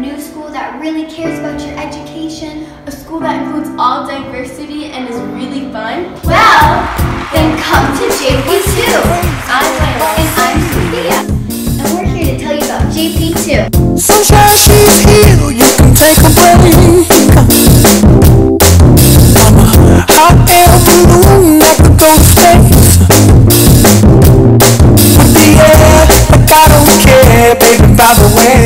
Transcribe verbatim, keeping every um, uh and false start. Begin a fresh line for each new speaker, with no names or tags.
new school that really cares about your education, a school that includes all diversity and is really fun? Well, then come to J P two. I'm Layla. And I'm Sophia. And we're here to tell you about J P two.
Sunshine, she's here, you can take a break. I'm a hot air balloon at the ghost face. With the air, like I don't care, baby, by the way.